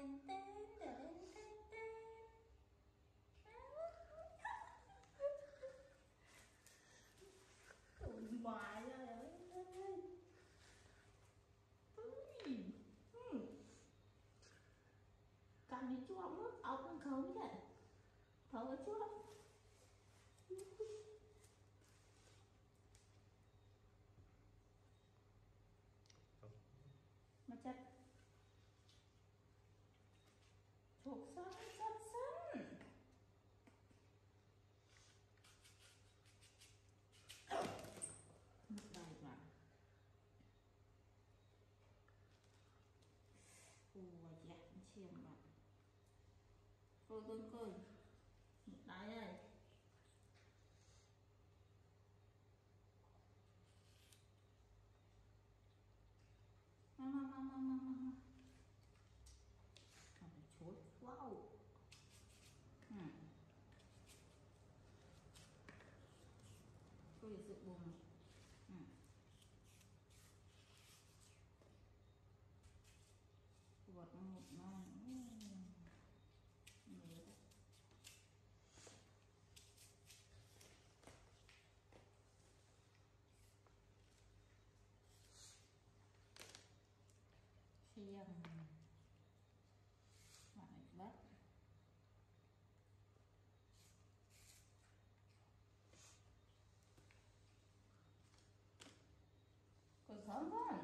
tên tên tên tên tên. Cười hoài rồi ơi. Cầm đi chú ông á, ông không vậy. Không có chú ông. Mà chặt thuộc sân sân sân một bài mà dạ chiềng mà cô cơn cười một đáy đây chối wow tôi dự buồn quật một non xiềng lại bắt còn sớm quá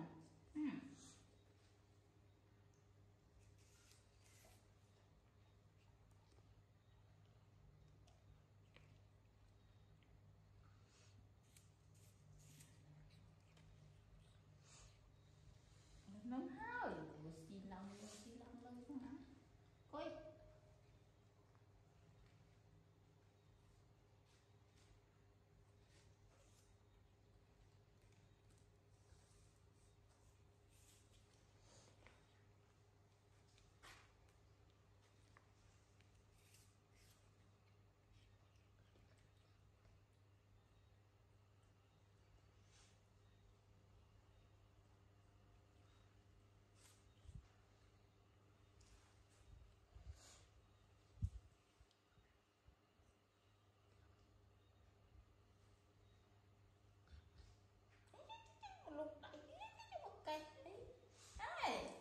nóng hơi xì lòng lên không hả coi lúc đấy một cây đấy đấy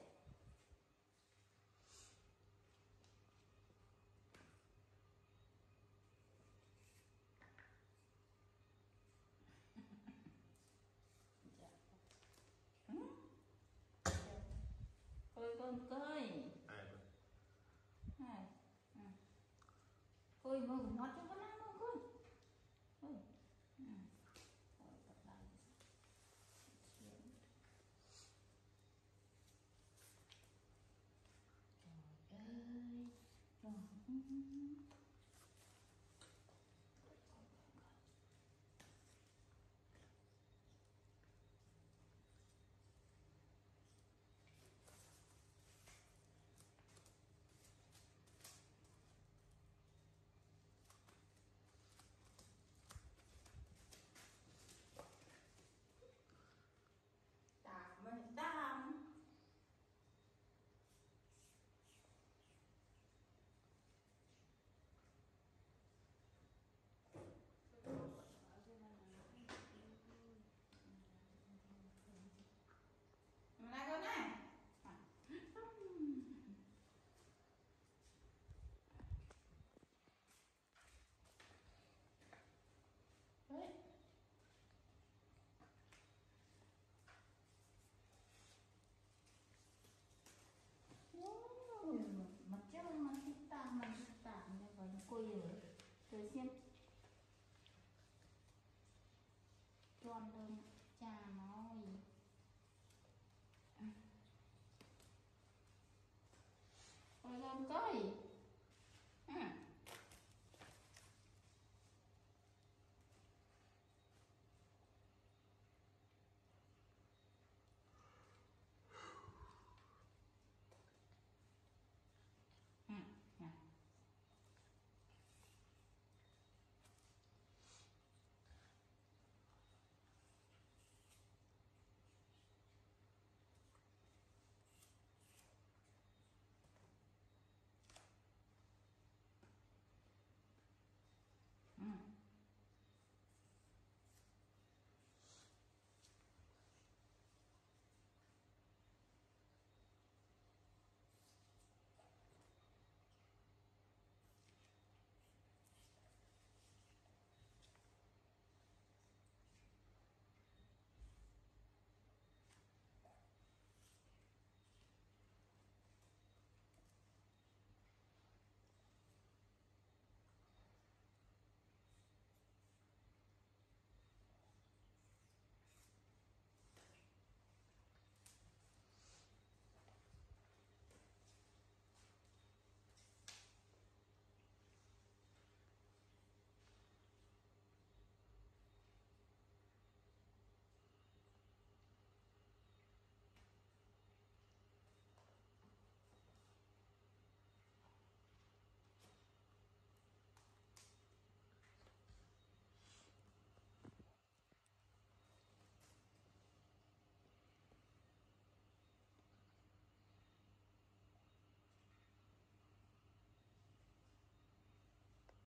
coi con coi hai coi mừng nó cho con ăn không coi mình đam này con này đấy macam hitam ya banyak koyo terus xem toàn đường trà nói ôi con coi